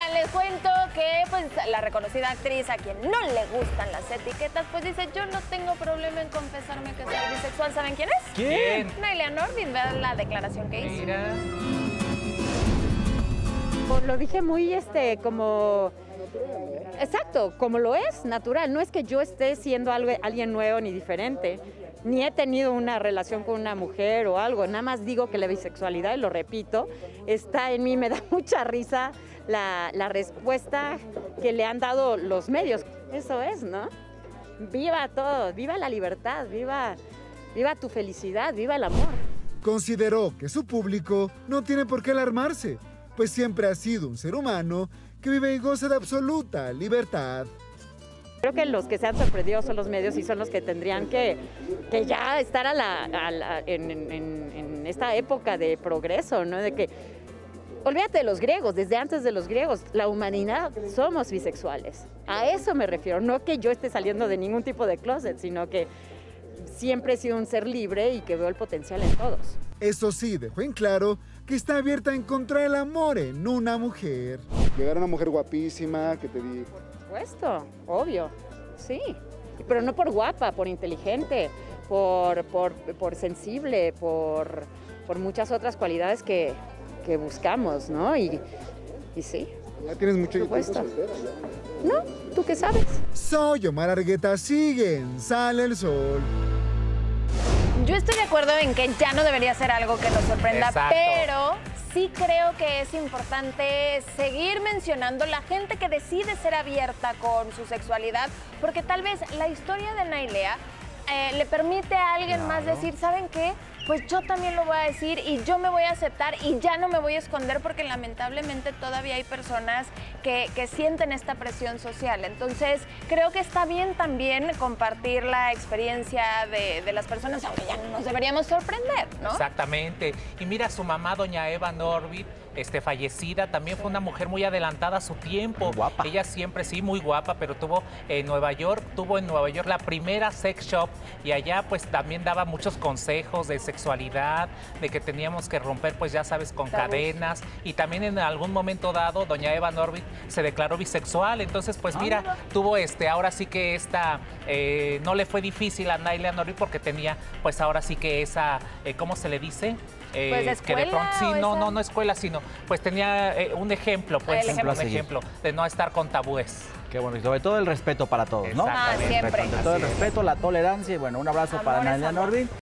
Oigan, les cuento que pues la reconocida actriz a quien no le gustan las etiquetas, pues dice, yo no tengo problema en confesarme que soy bisexual. ¿Saben quién es? ¿Quién? Naylia Norvin, vean la declaración que hizo. Mira. Lo dije muy como... Exacto, como lo es, natural. No es que yo esté siendo alguien nuevo ni diferente, ni he tenido una relación con una mujer o algo. Nada más digo que la bisexualidad, y lo repito, está en mí. Me da mucha risa la respuesta que le han dado los medios. Eso es, ¿no? Viva todo, viva la libertad, viva tu felicidad, viva el amor. Consideró que su público no tiene por qué alarmarse, pues siempre ha sido un ser humano que vive y goza de absoluta libertad. Creo que los que se han sorprendido son los medios y son los que tendrían que ya estar en esta época de progreso, ¿no? De que, olvídate de los griegos, desde antes de los griegos, la humanidad somos bisexuales. A eso me refiero, no que yo esté saliendo de ningún tipo de closet, sino que siempre he sido un ser libre y que veo el potencial en todos. Eso sí, dejó en claro que está abierta a encontrar el amor en una mujer. Llegar a una mujer guapísima que te diga. Por supuesto, obvio, sí. Pero no por guapa, por inteligente, por sensible, por muchas otras cualidades que buscamos, ¿no? Y sí. Ya tienes mucho tiempo supuesto. soltera, ya. ¿No? ¿Tú qué sabes? Soy Omar Argueta, siguen, sale el sol. Yo estoy de acuerdo en que ya no debería ser algo que nos sorprenda, Exacto. pero sí creo que es importante seguir mencionando la gente que decide ser abierta con su sexualidad, porque tal vez la historia de Naylia le permite a alguien más decir, ¿saben qué? Pues yo también lo voy a decir y yo me voy a aceptar y ya no me voy a esconder, porque lamentablemente todavía hay personas que sienten esta presión social. Entonces, creo que está bien también compartir la experiencia de las personas, aunque ya no nos deberíamos sorprender, ¿no? Exactamente. Y mira, su mamá, doña Eva Norvin, fallecida, también fue una mujer muy adelantada a su tiempo. Guapa. Ella siempre, sí, muy guapa, pero tuvo en Nueva York la primera sex shop, y allá pues también daba muchos consejos de sexualidad, de que teníamos que romper, pues ya sabes, con cadenas, y también en algún momento dado, doña Eva Norvin se declaró bisexual. Entonces, pues mira, tuvo ahora sí que no le fue difícil a Naylia Norvin, porque tenía, pues ahora sí que esa, ¿cómo se le dice? Pues que de pronto, sí, no escuela, sino pues tenía un ejemplo, pues, El ejemplo un a seguir. ejemplo de no estar con tabúes. Qué bueno, y sobre todo el respeto para todos, ¿no? Exactamente. Siempre. Sobre todo el respeto, la tolerancia y bueno, un abrazo para Amor es Naylia amor. Norvin.